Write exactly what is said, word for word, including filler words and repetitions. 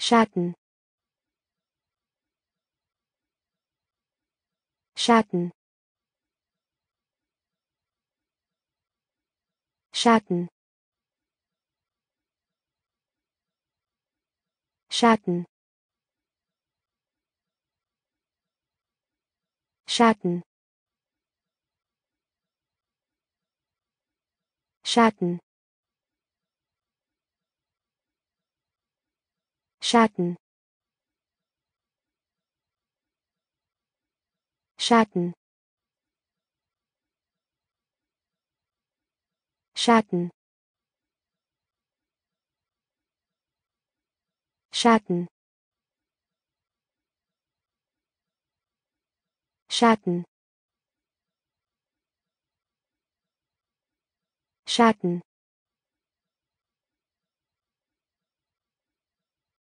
Schatten, Schatten, Schatten, Schatten, Schatten, Schatten, Schatten, Schatten, Schatten, Schatten, Schatten, Schatten,